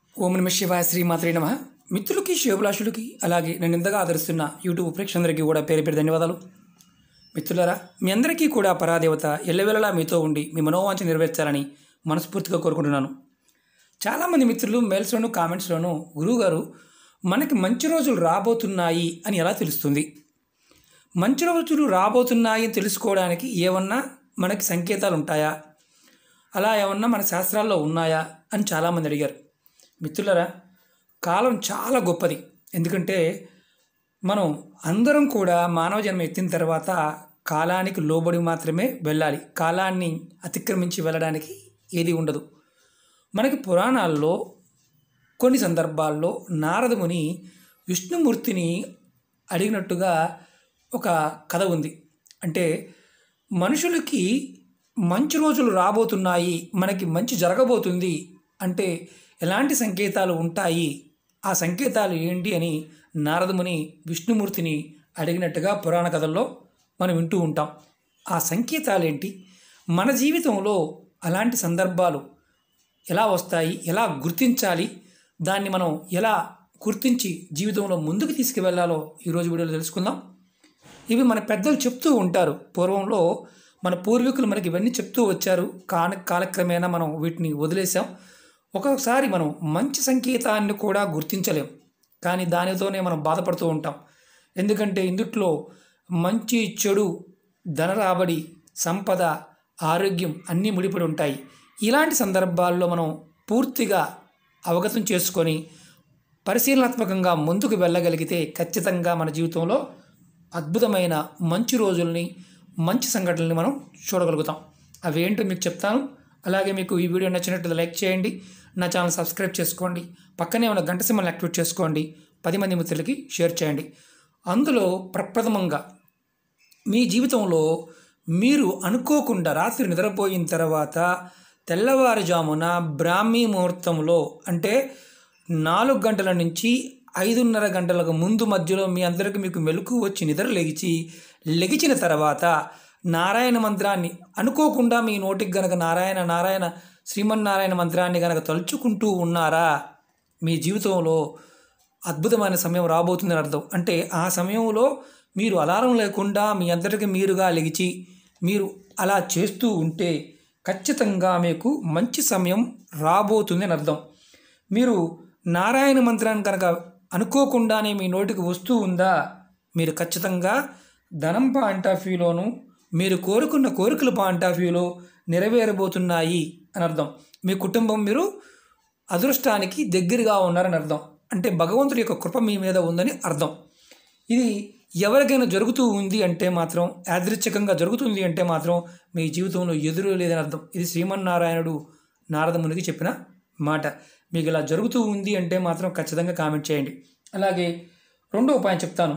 ఓం నమ శివాయ శ్రీమాత్రే నమః. మిత్రులకి శివభిలాషులకి అలాగే నన్ను ఇంతగా ఆదరిస్తున్న యూట్యూబ్ ప్రేక్షకులందరికీ కూడా పేరు పేరు ధన్యవాదాలు. మిత్రులారా, మీ అందరికీ కూడా పరాదేవత ఎల్లవేళలా మీతో ఉండి మీ మనోవాంఛ నెరవేర్చాలని మనస్ఫూర్తిగా కోరుకుంటున్నాను. చాలామంది మిత్రులు మెయిల్స్లోను కామెంట్స్లోనూ గురువుగారు మనకి మంచి రోజులు రాబోతున్నాయి అని ఎలా తెలుస్తుంది, మంచి రోజులు రాబోతున్నాయి అని తెలుసుకోవడానికి ఏమన్నా మనకి సంకేతాలు ఉంటాయా, అలా ఏమన్నా మన శాస్త్రాల్లో ఉన్నాయా అని చాలామంది అడిగారు. మిత్రులారా, కాలం చాలా గొప్పది. ఎందుకంటే మనం అందరం కూడా మానవ జన్మ ఎత్తిన తర్వాత కాలానికి లోబడి మాత్రమే వెళ్ళాలి. కాలాన్ని అతిక్రమించి వెళ్ళడానికి ఏది ఉండదు. మనకి పురాణాల్లో కొన్ని సందర్భాల్లో నారద ముని విష్ణుమూర్తిని అడిగినట్టుగా ఒక కథ ఉంది. అంటే మనుషులకి మంచి రోజులు రాబోతున్నాయి, మనకి మంచి జరగబోతుంది అంటే ఎలాంటి సంకేతాలు ఉంటాయి, ఆ సంకేతాలు ఏంటి అని నారదముని విష్ణుమూర్తిని అడిగినట్టుగా పురాణ కథల్లో మనం వింటూ ఉంటాం. ఆ సంకేతాలు ఏంటి, మన జీవితంలో అలాంటి సందర్భాలు ఎలా వస్తాయి, ఎలా గుర్తించాలి, దాన్ని మనం ఎలా గుర్తించి జీవితంలో ముందుకు తీసుకువెళ్ళాలో ఈరోజు వీడియోలో తెలుసుకుందాం. ఇవి మన పెద్దలు చెప్తూ ఉంటారు. పూర్వంలో మన పూర్వీకులు మనకి ఇవన్నీ చెప్తూ వచ్చారు. కాలక్రమేణా మనం వీటిని వదిలేసాం. ఒక్కొక్కసారి మనం మంచి సంకేతాన్ని కూడా గుర్తించలేం, కానీ దానితోనే మనం బాధపడుతూ ఉంటాం. ఎందుకంటే ఇందుట్లో మంచి చెడు, ధన రాబడి, సంపద, ఆరోగ్యం అన్నీ ముడిపడి ఉంటాయి. ఇలాంటి సందర్భాల్లో మనం పూర్తిగా అవగతం చేసుకొని పరిశీలనాత్మకంగా ముందుకు వెళ్ళగలిగితే ఖచ్చితంగా మన జీవితంలో అద్భుతమైన మంచి రోజుల్ని, మంచి సంఘటనల్ని మనం చూడగలుగుతాం. అవేంటో మీకు చెప్తాను. అలాగే మీకు ఈ వీడియో నచ్చినట్టు లైక్ చేయండి, నా ఛానల్ సబ్స్క్రైబ్ చేసుకోండి, పక్కనే ఉన్న గంట సింబల్ని యాక్టివేట్ చేసుకోండి, 10 మంది మిత్రులకి షేర్ చేయండి. అందులో ప్రప్రథమంగా మీ జీవితంలో మీరు అనుకోకుండా రాత్రి నిద్రపోయిన తర్వాత తెల్లవారుజామున బ్రాహ్మీ ముహూర్తంలో అంటే 4 గంటల నుంచి 5:30 గంటలకు ముందు మధ్యలో మీ అందరికీ మీకు మెలకు వచ్చి నిద్ర లెగిచిన తర్వాత నారాయణ మంత్రాన్ని అనుకోకుండా మీ నోటికి గనక నారాయణ నారాయణ శ్రీమన్నారాయణ మంత్రాన్ని గనక తలుచుకుంటూ ఉన్నారా, మీ జీవితంలో అద్భుతమైన సమయం రాబోతుందని అర్థం. అంటే ఆ సమయంలో మీరు అలారం లేకుండా మీ అందరికీ మీరుగా లెగిచి మీరు అలా చేస్తూ ఉంటే ఖచ్చితంగా మీకు మంచి సమయం రాబోతుందని అర్థం. మీరు నారాయణ మంత్రాన్ని కనుక అనుకోకుండానే మీ నోటికి వస్తూ ఉందా, మీరు ఖచ్చితంగా ధనం పాయింట్ ఆఫ్ వ్యూలోను మీరు కోరుకున్న కోరికల పాయింట్ ఆఫ్ వ్యూలో నెరవేరబోతున్నాయి అని అర్థం. మీ కుటుంబం మీరు అదృష్టానికి దగ్గరగా ఉన్నారని అర్థం. అంటే భగవంతుడి యొక్క కృప మీ మీద ఉందని అర్థం. ఇది ఎవరికైనా జరుగుతూ ఉంది అంటే మాత్రం, యాదృచ్ఛికంగా జరుగుతుంది అంటే మాత్రం మీ జీవితంలో ఎదురు లేదని అర్థం. ఇది శ్రీమన్నారాయణుడు నారదమునికి చెప్పిన మాట. మీకు ఇలా జరుగుతూ ఉంది అంటే మాత్రం ఖచ్చితంగా కామెంట్ చేయండి. అలాగే రెండో ఉపాయం చెప్తాను.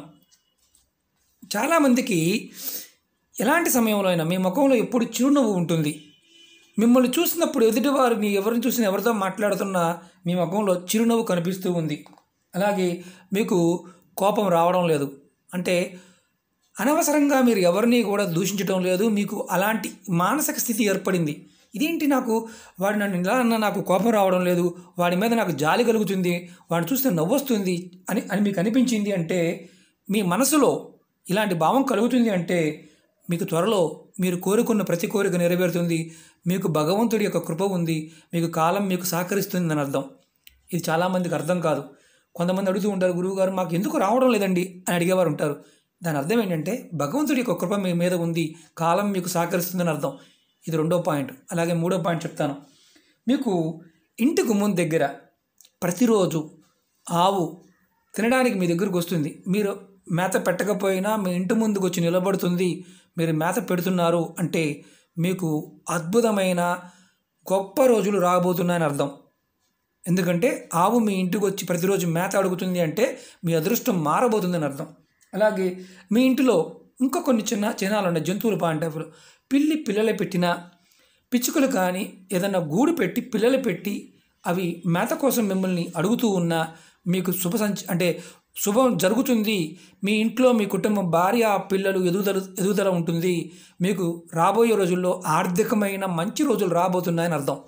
చాలామందికి ఎలాంటి సమయంలో అయినా మీ ముఖంలో ఎప్పుడు చిరునవ్వు ఉంటుంది. మిమ్మల్ని చూసినప్పుడు ఎదుటివారిని ఎవరిని చూసినా, ఎవరితో మాట్లాడుతున్నా మీ ముఖంలో చిరునవ్వు కనిపిస్తూ ఉంది. అలాగే మీకు కోపం రావడం లేదు, అంటే అనవసరంగా మీరు ఎవరిని కూడా దూషించడం లేదు. మీకు అలాంటి మానసిక స్థితి ఏర్పడింది. ఇదేంటి, వాడు నన్ను ఇలా అన్నా నాకు కోపం రావడం లేదు, వాడి మీద నాకు జాలి కలుగుతుంది, వాడిని చూస్తే నవ్వొస్తుంది అని మీకు అనిపించింది అంటే, మీ మనసులో ఇలాంటి భావం కలుగుతుంది అంటే మీకు త్వరలో మీరు కోరుకున్న ప్రతి కోరిక నెరవేరుతుంది. మీకు భగవంతుడి యొక్క కృప ఉంది, మీకు కాలం మీకు సహకరిస్తుందని అర్థం. ఇది చాలామందికి అర్థం కాదు. కొంతమంది అడుగుతూ ఉంటారు, గురువుగారు మాకు ఎందుకు రావడం లేదండి అని అడిగేవారు ఉంటారు. దాని అర్థం ఏంటంటే భగవంతుడి యొక్క కృప మీ మీద ఉంది, కాలం మీకు సహకరిస్తుందని అర్థం. ఇది రెండో పాయింట్. అలాగే మూడో పాయింట్ చెప్తాను. మీకు ఇంటి గుమ్మం దగ్గర ప్రతిరోజు ఆవు తినడానికి మీ దగ్గరకు వస్తుంది. మీరు మేత పెట్టకపోయినా మీ ఇంటి ముందుకు వచ్చి నిలబడుతుంది. మీరు మేత పెడుతున్నారు అంటే మీకు అద్భుతమైన గొప్ప రోజులు రాబోతున్నాయని అర్థం. ఎందుకంటే ఆవు మీ ఇంటికి వచ్చి ప్రతిరోజు మేత అడుగుతుంది అంటే మీ అదృష్టం మారబోతుందని అర్థం. అలాగే మీ ఇంటిలో ఇంకా కొన్ని చిహ్నాలు ఉన్నాయి. జంతువుల పాయింట్ ఆఫ్ వ్యూలో పిల్లలు పెట్టినా, పిచ్చుకలు కానీ ఏదైనా గూడు పెట్టి పిల్లలు పెట్టి అవి మేత కోసం మిమ్మల్ని అడుగుతూ ఉన్నా మీకు అంటే శుభం జరుగుతుంది. మీ ఇంట్లో మీ కుటుంబం, భార్య, పిల్లలు ఎదుగుదల ఉంటుంది. మీకు రాబోయే రోజుల్లో ఆర్థికమైన మంచి రోజులు రాబోతున్నాయని అర్థం.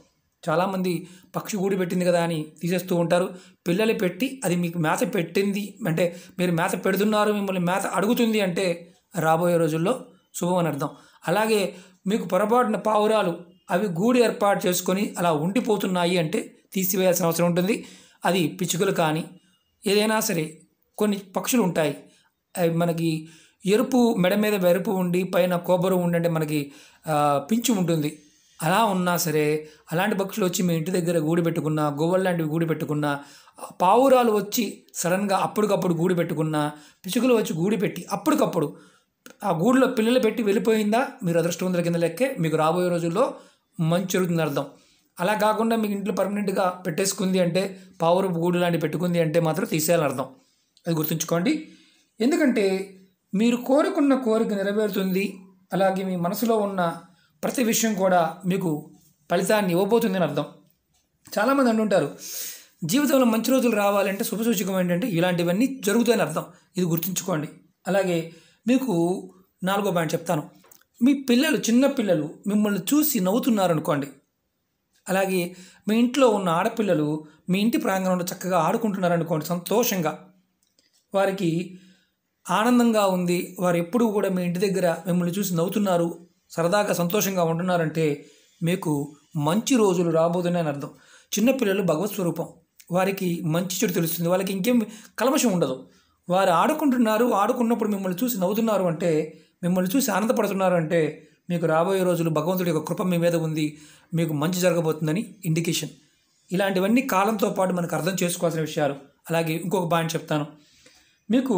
చాలామంది పక్షి గూడు పెట్టింది కదా అని తీసేస్తూ ఉంటారు. పిల్లలు పెట్టి అది మీకు మేత పెట్టింది అంటే మీరు మేత పెడుతున్నారు, మిమ్మల్ని మేత అడుగుతుంది అంటే రాబోయే రోజుల్లో శుభం అని అర్థం. అలాగే మీకు పొరపాటున పావురాలు అవి గూడు ఏర్పాటు చేసుకొని అలా ఉండిపోతున్నాయి అంటే తీసివేయాల్సిన అవసరం ఉంటుంది. అది పిచ్చుకలు కానీ ఏదైనా సరే కొన్ని పక్షులు ఉంటాయి, అవి మనకి ఎరుపు మెడ మీద ఎరుపు ఉండి పైన కొబ్బరి ఉండంటే మనకి పింఛు ఉంటుంది. అలా ఉన్నా సరే అలాంటి పక్షులు వచ్చి మీ ఇంటి దగ్గర గూడు పెట్టుకున్న, గోవల్ లాంటివి గూడు పెట్టుకున్న, పావురాలు వచ్చి సడన్గా అప్పటికప్పుడు గూడు పెట్టుకున్న, పిచ్చుకలు వచ్చి గూడు పెట్టి అప్పటికప్పుడు ఆ గూడులో పిల్లలు పెట్టి వెళ్ళిపోయిందా మీరు అదృష్టవంతుల కింద లెక్కే. మీకు రాబోయే రోజుల్లో మంచి జరుగుతుంది అర్థం. అలా కాకుండా మీకు ఇంట్లో పర్మనెంట్గా పెట్టేసుకుంది అంటే పావురపు గూడు లాంటివి పెట్టుకుంది అంటే మాత్రం తీసేయాలని అర్థం. అది గుర్తుంచుకోండి. ఎందుకంటే మీరు కోరుకున్న కోరిక నెరవేరుతుంది. అలాగే మీ మనసులో ఉన్న ప్రతి విషయం కూడా మీకు ఫలితాన్ని ఇవ్వబోతుంది అని అర్థం. చాలామంది అంటుంటారు జీవితంలో మంచి రోజులు రావాలంటే శుభసూచకం ఏంటంటే ఇలాంటివన్నీ జరుగుతాయని అర్థం. ఇది గుర్తుంచుకోండి. అలాగే మీకు 4వ పాయింట్ చెప్తాను. మీ పిల్లలు, చిన్న పిల్లలు మిమ్మల్ని చూసి నవ్వుతున్నారనుకోండి. అలాగే మీ ఇంట్లో ఉన్న ఆడపిల్లలు మీ ఇంటి ప్రాంగణంలో చక్కగా ఆడుకుంటున్నారనుకోండి, సంతోషంగా వారికి ఆనందంగా ఉంది, వారు ఎప్పుడూ కూడా మీ ఇంటి దగ్గర మిమ్మల్ని చూసి నవ్వుతున్నారు, సరదాగా సంతోషంగా ఉంటున్నారంటే మీకు మంచి రోజులు రాబోతున్నాయని అర్థం. చిన్నపిల్లలు భగవత్ స్వరూపం, వారికి మంచి చెడు తెలుస్తుంది, వాళ్ళకి ఇంకేం కల్మషం ఉండదు. వారు ఆడుకున్నప్పుడు మిమ్మల్ని చూసి నవ్వుతున్నారు అంటే, మిమ్మల్ని చూసి ఆనందపడుతున్నారు అంటే మీకు రాబోయే రోజులు భగవంతుడి యొక్క కృప మీ మీద ఉంది, మీకు మంచి జరగబోతుందని ఇండికేషన్. ఇలాంటివన్నీ కాలంతో పాటు మనకు అర్థం చేసుకోవాల్సిన విషయాలు. అలాగే ఇంకొక పాయింట్ చెప్తాను. మీకు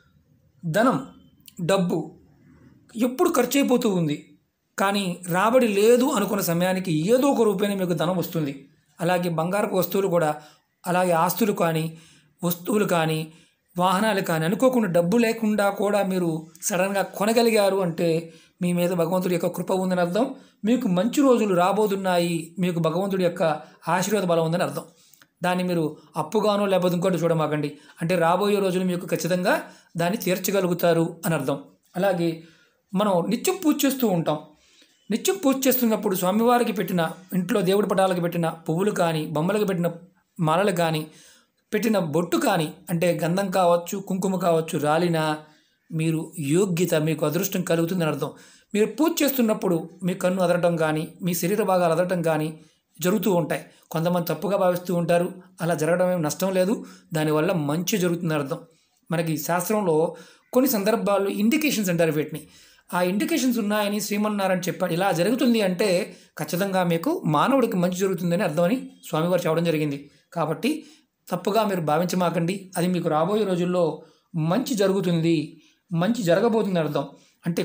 ధనం, డబ్బు ఎప్పుడు ఖర్చు అయిపోతూ ఉంది, కానీ రాబడి లేదు అనుకున్న సమయానికి ఏదో ఒక రూపాయన మీకు ధనం వస్తుంది. అలాగే బంగారపు వస్తువులు కూడా, అలాగే ఆస్తులు కానీ, వస్తువులు కానీ, వాహనాలు కానీ అనుకోకుండా డబ్బు లేకుండా కూడా మీరు సడన్గా కొనగలిగారు అంటే మీ మీద భగవంతుడి యొక్క కృప ఉందని అర్థం. మీకు మంచి రోజులు రాబోతున్నాయి, మీకు భగవంతుడి యొక్క ఆశీర్వాద బలం ఉందని అర్థం. దాన్ని మీరు అప్పుగానో లేకపోతే ఇంకోటి చూడమాకండి. అంటే రాబోయే రోజులు మీకు ఖచ్చితంగా దాన్ని తీర్చగలుగుతారు అని అర్థం. అలాగే మనం నిత్యం పూజ చేస్తూ ఉంటాం. నిత్యం పూజ చేస్తున్నప్పుడు స్వామివారికి పెట్టిన, ఇంట్లో దేవుడి పటాలకు పెట్టిన పువ్వులు కానీ, బొమ్మలకు పెట్టిన మాలలు కానీ, పెట్టిన బొట్టు కానీ, అంటే గంధం కావచ్చు, కుంకుమ కావచ్చు, రాలినా మీరు యోగ్యత, మీకు అదృష్టం కలుగుతుందని అర్థం. మీరు పూజ చేస్తున్నప్పుడు మీ కన్ను అదరటం కానీ, మీ శరీర భాగాలు అదరటం కానీ జరుగుతూ ఉంటాయి. కొంతమంది తప్పుగా భావిస్తూ ఉంటారు. అలా జరగడం ఏం నష్టం లేదు, దానివల్ల మంచి జరుగుతుందని అర్థం. మనకి శాస్త్రంలో కొన్ని సందర్భాల్లో ఇండికేషన్స్ అంటారు వీటిని. ఆ ఇండికేషన్స్ ఉన్నాయని శ్రీమన్నారాయణ చెప్పాడు. ఇలా జరుగుతుంది అంటే ఖచ్చితంగా మీకు మానవుడికి మంచి జరుగుతుందని అర్థమని స్వామివారు చెప్పడం జరిగింది. కాబట్టి తప్పుగా మీరు భావించమాకండి. అది మీకు రాబోయే రోజుల్లో మంచి జరుగుతుంది, మంచి జరగబోతుంది అర్థం. అంటే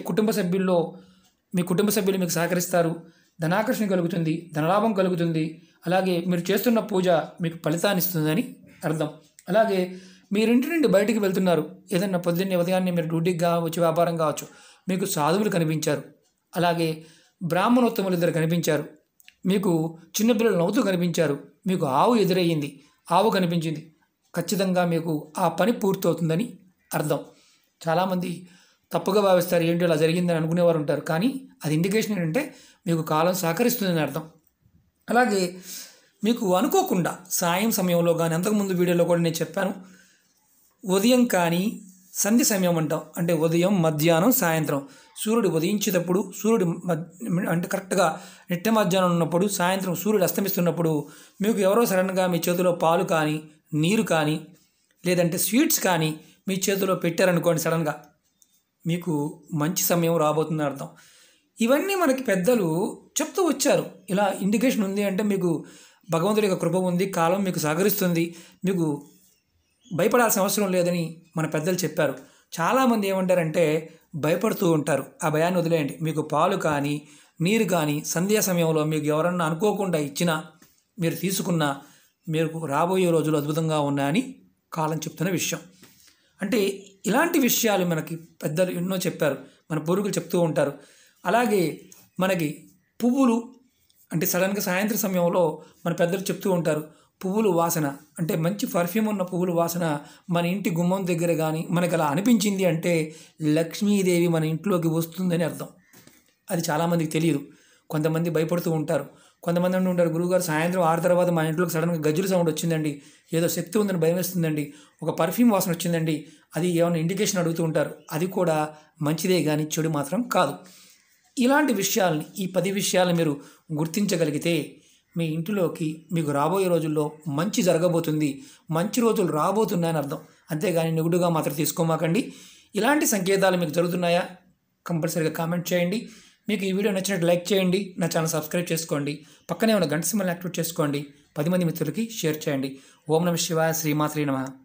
మీ కుటుంబ సభ్యులు మీకు సహకరిస్తారు, ధనాకర్షణ కలుగుతుంది, ధనలాభం కలుగుతుంది. అలాగే మీరు చేస్తున్న పూజ మీకు ఫలితాన్ని ఇస్తుందని అర్థం. అలాగే మీరింటి నుండి బయటికి వెళ్తున్నారు, ఏదన్నా పొద్దున్నే ఉదయాన్నే మీరు డ్యూటీకి కావచ్చు, వ్యాపారం కావచ్చు, మీకు సాధువులు కనిపించారు, అలాగే బ్రాహ్మణోత్తములు ఇద్దరు కనిపించారు, మీకు చిన్నపిల్లలు నవ్వుతూ కనిపించారు, మీకు ఆవు ఎదురయ్యింది, ఆవు కనిపించింది, ఖచ్చితంగా మీకు ఆ పని పూర్తవుతుందని అర్థం. చాలామంది తప్పుగా భావిస్తారు, ఏంటి ఇలా జరిగిందని అనుకునేవారు ఉంటారు. కానీ అది ఇండికేషన్ ఏంటంటే మీకు కాలం సహకరిస్తుందని అర్థం. అలాగే మీకు అనుకోకుండా సాయం సమయంలో కానీ, అంతకుముందు వీడియోలో కూడా నేను చెప్పాను, ఉదయం కానీ సంధ్య సమయం అంటాం. అంటే ఉదయం, మధ్యాహ్నం, సాయంత్రం, సూర్యుడు ఉదయించేటప్పుడు, సూర్యుడు అంటే కరెక్ట్గా నిట్ట మధ్యాహ్నం ఉన్నప్పుడు, సాయంత్రం సూర్యుడు అస్తమిస్తున్నప్పుడు మీకు ఎవరో సడన్గా మీ చేతిలో పాలు కానీ, నీరు కానీ, లేదంటే స్వీట్స్ కానీ మీ చేతిలో పెట్టారనుకోండి, సడన్గా మీకు మంచి సమయం రాబోతుందని అర్థం. ఇవన్నీ మనకి పెద్దలు చెప్తూ వచ్చారు. ఇలా ఇండికేషన్ ఉంది అంటే మీకు భగవంతుడి యొక్క కృప ఉంది, కాలం మీకు సహకరిస్తుంది, మీకు భయపడాల్సిన అవసరం లేదని మన పెద్దలు చెప్పారు. చాలామంది ఏమంటారంటే భయపడుతూ ఉంటారు. ఆ భయాన్ని వదిలేయండి. మీకు పాలు కానీ, నీరు కానీ సంధ్యా సమయంలో మీకు ఎవరన్నా అనుకోకుండా ఇచ్చినా, మీరు తీసుకున్నా, మీకు రాబోయే రోజులు అద్భుతంగా ఉన్నాయని కాలం చెప్తున్న విషయం. అంటే ఇలాంటి విషయాలు మనకి పెద్దలు ఎన్నో చెప్పారు, మన పూర్వీకులు చెప్తూ ఉంటారు. అలాగే మనకి పువ్వులు అంటే సడన్గా సాయంత్రం సమయంలో మన పెద్దలు చెప్తూ ఉంటారు, పువ్వులు వాసన అంటే మంచి పర్ఫ్యూమ్ ఉన్న పువ్వుల వాసన మన ఇంటి గుమ్మం దగ్గర కానీ మనకు అలా అనిపించింది అంటే లక్ష్మీదేవి మన ఇంట్లోకి వస్తుందని అర్థం. అది చాలామందికి తెలియదు. కొంతమంది భయపడుతూ ఉంటారు. కొంతమంది అంటూ ఉంటారు, గురువుగారు సాయంత్రం 6 తర్వాత మా ఇంట్లోకి సడన్గా గజ్జుల సౌండ్ వచ్చిందండి, ఏదో శక్తి ఉందని భయం వేస్తుందండి, ఒక పర్ఫ్యూమ్ వాసన వచ్చిందండి, అది ఏమైనా ఇండికేషన్ అడుగుతూ ఉంటారు. అది కూడా మంచిదే కానీ చెడు మాత్రం కాదు. ఇలాంటి విషయాల్ని, ఈ 10 విషయాలను మీరు గుర్తించగలిగితే మీ ఇంటిలోకి మీకు రాబోయే రోజుల్లో మంచి జరగబోతుంది, మంచి రోజులు రాబోతున్నాయని అర్థం. అంతేగాని నెగిటివ్గా మాత్రం తీసుకోమాకండి. ఇలాంటి సంకేతాలు మీకు జరుగుతున్నాయా? కంపల్సరీగా కామెంట్ చేయండి. మీకు ఈ వీడియో నచ్చినట్టు లైక్ చేయండి, నా ఛానల్ సబ్స్క్రైబ్ చేసుకోండి, పక్కనే ఉన్న గంట సింబల్ని యాక్టివేట్ చేసుకోండి, 10 మంది మిత్రులకి షేర్ చేయండి. ఓం నమః శివాయ. శ్రీమాత్రే నమః.